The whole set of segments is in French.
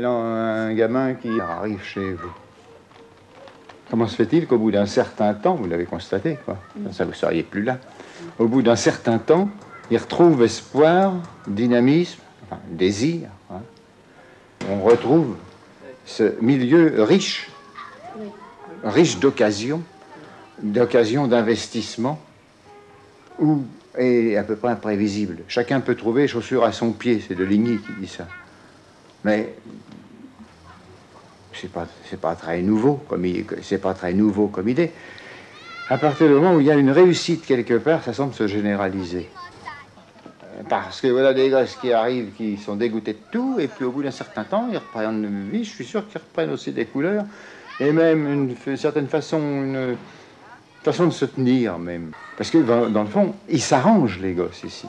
un gamin qui arrive chez vous. Comment se fait-il qu'au bout d'un certain temps, vous l'avez constaté, quoi, ça vous ne seriez plus là, au bout d'un certain temps, il retrouve espoir, dynamisme, enfin, désir. Hein. On retrouve ce milieu riche, riche d'occasions, d'investissement, où est à peu près imprévisible. Chacun peut trouver chaussures à son pied, c'est de Ligny qui dit ça. Mais c'est pas très nouveau comme idée. À partir du moment où il y a une réussite quelque part, ça semble se généraliser. Parce que voilà des gosses qui arrivent, qui sont dégoûtés de tout, et puis au bout d'un certain temps, ils reprennent une vie, je suis sûr qu'ils reprennent aussi des couleurs, et même une certaine façon, une façon de se tenir même. Parce que dans le fond, ils s'arrangent les gosses ici.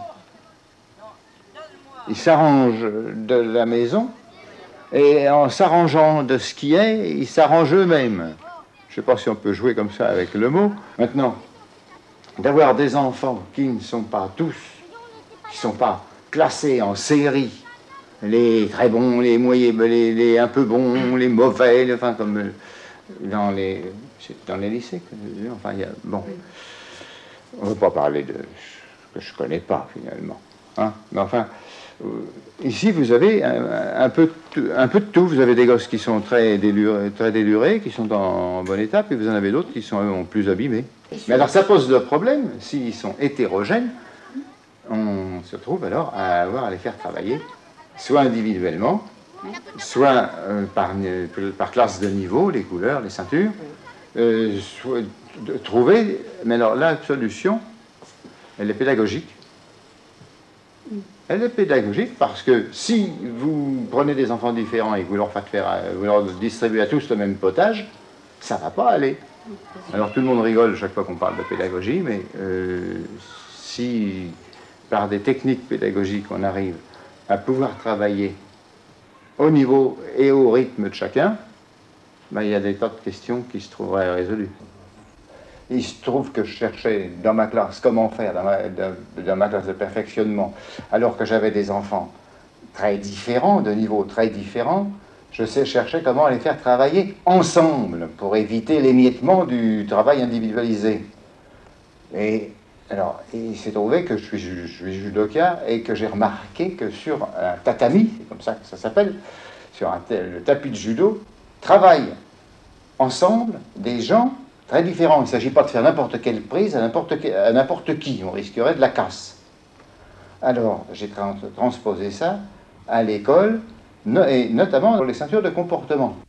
Ils s'arrangent de la maison, et en s'arrangeant de ce qui est, ils s'arrangent eux-mêmes. Je ne sais pas si on peut jouer comme ça avec le mot. Maintenant, d'avoir des enfants qui ne sont pas tous, qui ne sont pas classés en série, les très bons, les moyens, les un peu bons, les mauvais, enfin comme dans les lycées. Enfin, il y a, bon, on ne veut pas parler de ce que je ne connais pas finalement. Hein, mais enfin, ici vous avez un peu de tout. Vous avez des gosses qui sont très délurés, qui sont en bon état, puis vous en avez d'autres qui sont plus abîmés. Mais alors ça pose le problème, s'ils sont hétérogènes, on se trouve alors à avoir à les faire travailler, soit individuellement, soit par classe de niveau, les couleurs, les ceintures, soit trouver, mais alors la solution, elle est pédagogique. Elle est pédagogique parce que si vous prenez des enfants différents et que vous leur distribuez à tous le même potage, ça ne va pas aller. Alors tout le monde rigole chaque fois qu'on parle de pédagogie, mais si par des techniques pédagogiques on arrive à pouvoir travailler au niveau et au rythme de chacun, ben, il y a des tas de questions qui se trouveraient résolues. Il se trouve que je cherchais dans ma classe comment faire, dans ma classe de perfectionnement, alors que j'avais des enfants très différents, de niveaux très différents, je cherchais comment les faire travailler ensemble pour éviter l'émiettement du travail individualisé. Et alors, il s'est trouvé que je suis judoka et que j'ai remarqué que sur un tatami, c'est comme ça que ça s'appelle, sur le tapis de judo, travaillent ensemble des gens très différent. Il ne s'agit pas de faire n'importe quelle prise à n'importe qui. On risquerait de la casse. Alors, j'ai transposé ça à l'école, et notamment dans les ceintures de comportement.